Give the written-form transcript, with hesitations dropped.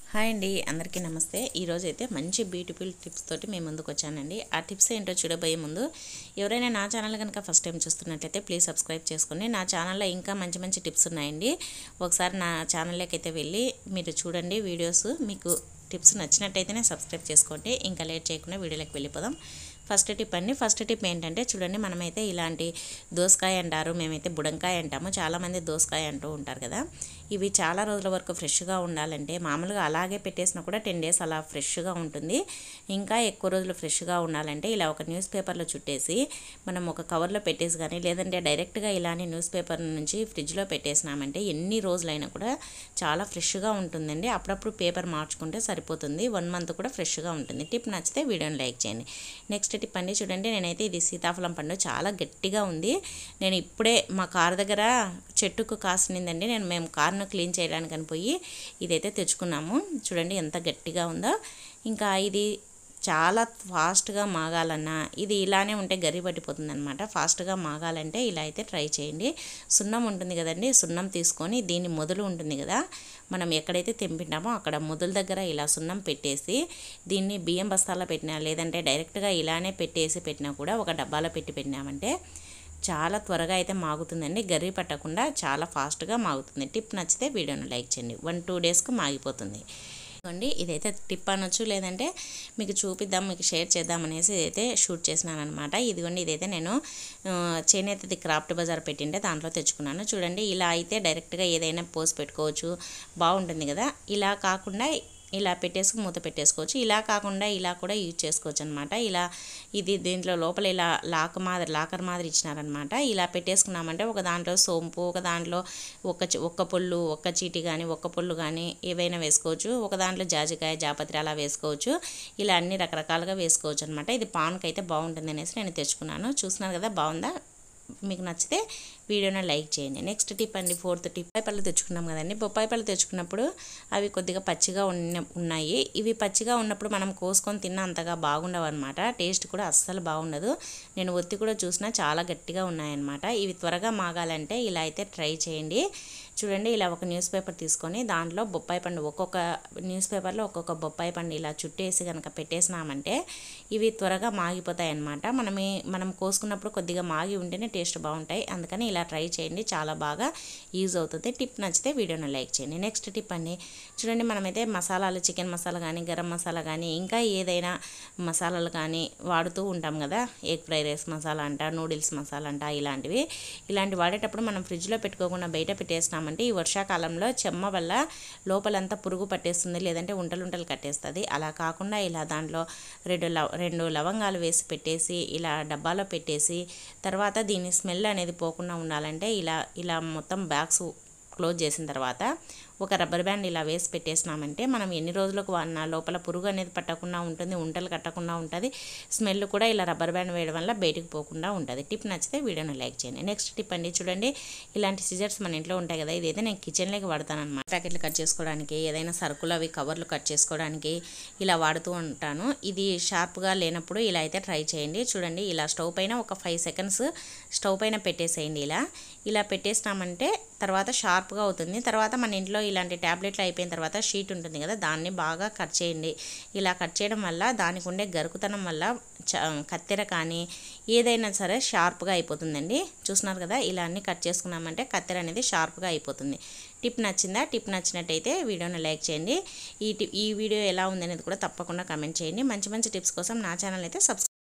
Hi అండి, అందరికీ నమస్తే. ఈరోజు అయితే మంచి బ్యూటిఫుల్ టిప్స్ తోటి మేము ముందుకు వచ్చానండి. ఆ టిప్స్ ఏంటో చూడబోయే ముందు ఎవరైనా నా ఛానల్ కనుక ఫస్ట్ టైం చూస్తున్నట్లయితే ప్లీజ్ సబ్స్క్రైబ్ చేసుకోండి. నా ఛానల్లో ఇంకా మంచి మంచి టిప్స్ ఉన్నాయండి. ఒకసారి నా ఛానల్లోకి అయితే వెళ్ళి మీరు చూడండి వీడియోస్. మీకు టిప్స్ నచ్చినట్టయితేనే సబ్స్క్రైబ్ చేసుకోండి. ఇంకా లేట్ చేయకుండా వీడియోలోకి వెళ్ళిపోదాం. ఫస్ట్ టిప్ అండి. ఫస్ట్ టిప్ ఏంటంటే చూడండి, మనమైతే ఇలాంటి దోసకాయ అంటారు, మేమైతే బుడంకాయ అంటాము, చాలామంది దోసకాయ అంటూ ఉంటారు కదా. ఇవి చాలా రోజుల వరకు ఫ్రెష్గా ఉండాలంటే మామూలుగా అలాగే పెట్టేసినా కూడా 10 డేస్ అలా ఫ్రెష్గా ఉంటుంది. ఇంకా ఎక్కువ రోజులు ఫ్రెష్గా ఉండాలంటే ఇలా ఒక న్యూస్ పేపర్లో చుట్టేసి మనం ఒక కవర్లో పెట్టేసి కానీ లేదంటే డైరెక్ట్గా ఇలానే న్యూస్ పేపర్ నుంచి ఫ్రిడ్జ్లో పెట్టేసినామంటే ఎన్ని రోజులైనా కూడా చాలా ఫ్రెష్గా ఉంటుందండి. అప్పుడప్పుడు పేపర్ మార్చుకుంటే సరిపోతుంది. 1 మంత్ కూడా ఫ్రెష్గా ఉంటుంది. టిప్ నచ్చితే వీడియోని లైక్ చేయండి. నెక్స్ట్ టిప్ అండి, చూడండి నేనైతే ఇది సీతాఫలం పండు చాలా గట్టిగా ఉంది. నేను ఇప్పుడే మా కారు దగ్గర చెట్టుకు కాసినిందండి. మేము కార్ను క్లీన్ చేయడానికి అని పోయి ఇదైతే తెచ్చుకున్నాము. చూడండి ఎంత గట్టిగా ఉందో. ఇంకా ఇది చాలా ఫాస్ట్గా మాగాలన్నా ఇది ఇలానే ఉంటే గరి పట్టిపోతుంది అనమాట. ఫాస్ట్గా మాగాలంటే ఇలా అయితే ట్రై చేయండి. సున్నం ఉంటుంది కదండి, సున్నం తీసుకొని దీని మొదలు ఉంటుంది కదా, మనం ఎక్కడైతే తెంపింటామో అక్కడ మొదల దగ్గర ఇలా సున్నం పెట్టేసి దీన్ని బియ్యం బస్తాల్లో పెట్టినా లేదంటే డైరెక్ట్గా ఇలానే పెట్టినా కూడా ఒక డబ్బాలో పెట్టినామంటే చాలా త్వరగా అయితే మాగుతుందండి. గర్రి పట్టకుండా చాలా ఫాస్ట్గా మాగుతుంది. టిప్ నచ్చితే వీడియోను లైక్ చేయండి. 1-2 డేస్కు మాగిపోతుంది. ఇదైతే టిప్ అనొచ్చు, లేదంటే మీకు చూపిద్దాం, మీకు షేర్ చేద్దాం అనేసి ఇదైతే షూట్ చేసినాను అనమాట. ఇదైతే నేను చేనేతది క్రాఫ్ట్ బజార్ పెట్టింటే దాంట్లో తెచ్చుకున్నాను. చూడండి ఇలా అయితే డైరెక్ట్గా ఏదైనా పోసి పెట్టుకోవచ్చు, బాగుంటుంది కదా. ఇలా కాకుండా ఇలా పెట్టేసి మూత పెట్టేసుకోవచ్చు. ఇలా కాకుండా ఇలా కూడా యూజ్ చేసుకోవచ్చు అనమాట. ఇది దీంట్లో లోపల ఇలా లాకర్ మాదిరి ఇచ్చినారనమాట. ఇలా పెట్టేసుకున్నామంటే ఒక దాంట్లో సోంపు, ఒక దాంట్లో ఒక్క పొల్లు, ఒక్క చీటి కానీ ఒక్క పొల్లు కానీ ఏవైనా వేసుకోవచ్చు. ఒక దాంట్లో జాజికాయ, జాపత్రి అలా వేసుకోవచ్చు. ఇలా అన్ని రకరకాలుగా వేసుకోవచ్చు అనమాట. ఇది పాన్కి అయితే బాగుంటుంది అనేసి నేను తెచ్చుకున్నాను. చూస్తున్నారు కదా, బాగుందా? మీకు నచ్చితే వీడియోని లైక్ చేయండి. నెక్స్ట్ టిప్ అండి, 4th టిప్. బొప్పాయి పళ్ళు తెచ్చుకున్నాం కదండి. బొప్పాయి పళ్ళు తెచ్చుకున్నప్పుడు అవి కొద్దిగా పచ్చిగా ఉన్నాయి. ఇవి పచ్చిగా ఉన్నప్పుడు మనం కోసుకొని తిన్న అంతగా బాగుండవు అనమాట. టేస్ట్ కూడా అస్సలు బాగుండదు. నేను ఒత్తి కూడా చూసినా చాలా గట్టిగా ఉన్నాయన్నమాట. ఇవి త్వరగా మాగాలంటే ఇలా అయితే ట్రై చేయండి. చూడండి ఇలా ఒక న్యూస్ పేపర్ తీసుకొని దాంట్లో బొప్పాయి పండు, ఒక్కొక్క న్యూస్ పేపర్లో ఒక్కొక్క బొప్పాయి పండు ఇలా చుట్టేసి కనుక పెట్టేసినామంటే ఇవి త్వరగా మాగిపోతాయి అన్నమాట. మనం కోసుకున్నప్పుడు కొద్దిగా మాగి ఉంటేనే టేస్ట్ బాగుంటాయి. అందుకని ఇలా ట్రై చేయండి, చాలా బాగా యూజ్ అవుతుంది. టిప్ నచ్చితే వీడియోని లైక్ చేయండి. నెక్స్ట్ టిప్ అండి, చూడండి మనమైతే మసాలాలు, చికెన్ మసాలా కానీ గరం మసాలా కానీ ఇంకా ఏదైనా మసాలాలు కానీ వాడుతూ ఉంటాం కదా. ఎగ్ ఫ్రై రైస్ మసాలా అంట, నూడిల్స్ మసాలా అంట, ఇలాంటి వాడేటప్పుడు మనం ఫ్రిడ్జ్లో పెట్టుకోకుండా బయట పెట్టేసినామంటే ఈ వర్షాకాలంలో చెమ్మ వల్ల లోపలంతా పురుగు పట్టేస్తుంది, లేదంటే ఉంటలు కట్టేస్తుంది. అలా కాకుండా ఇలా దాంట్లో 2 లవంగాలు వేసి పెట్టేసి ఇలా డబ్బాలో పెట్టేసి తర్వాత దీని స్మెల్ అనేది పోకుండా ఉండాలంటే ఇలా మొత్తం బ్యాగ్స్ క్లోజ్ చేసిన తర్వాత ఒక రబ్బర్ బ్యాండ్ ఇలా వేసి పెట్టేసినామంటే మనం ఎన్ని రోజులకు వాడినా లోపల పురుగు అనేది పట్టకుండా ఉంటుంది, ఉంటలు కట్టకుండా ఉంటుంది. స్మెల్ కూడా ఇలా రబ్బర్ బ్యాండ్ వేయడం వల్ల బయటకు పోకుండా ఉంటుంది. టిప్ నచ్చితే వీడియోని లైక్ చేయండి. నెక్స్ట్ టిప్ అండి, చూడండి ఇలాంటి సిజర్స్ మన ఇంట్లో ఉంటాయి కదా, ఇదైతే నేను కిచెన్లోకి వాడతాను అనమాట. ప్యాకెట్లు కట్ చేసుకోవడానికి, ఏదైనా సరుకులు అవి కవర్లు కట్ చేసుకోవడానికి ఇలా వాడుతూ ఉంటాను. ఇది షార్ప్గా లేనప్పుడు ఇలా అయితే ట్రై చేయండి. చూడండి ఇలా స్టవ్ పైన ఒక 5 సెకండ్స్ స్టవ్ పైన పెట్టేసేయండి. ఇలా పెట్టేసినామంటే తర్వాత షార్ప్గా అవుతుంది. తర్వాత మన ఇంట్లో ఇలాంటి ట్యాబ్లెట్లు అయిపోయిన తర్వాత షీట్ ఉంటుంది కదా, దాన్ని బాగా కట్ చేయండి. ఇలా కట్ చేయడం వల్ల దానికి ఉండే గరుకుతనం వల్ల కత్తెర కానీ ఏదైనా సరే షార్ప్గా అయిపోతుందండి. చూస్తున్నారు కదా, ఇలా అన్ని కట్ చేసుకున్నామంటే కత్తెర అనేది షార్ప్గా అయిపోతుంది. టిప్ నచ్చిందా? టిప్ నచ్చినట్టయితే వీడియోని లైక్ చేయండి. ఈ వీడియో ఎలా ఉందనేది కూడా తప్పకుండా కామెంట్ చేయండి. మంచి మంచి టిప్స్ కోసం నా ఛానల్ అయితే సబ్స్క్రైబ్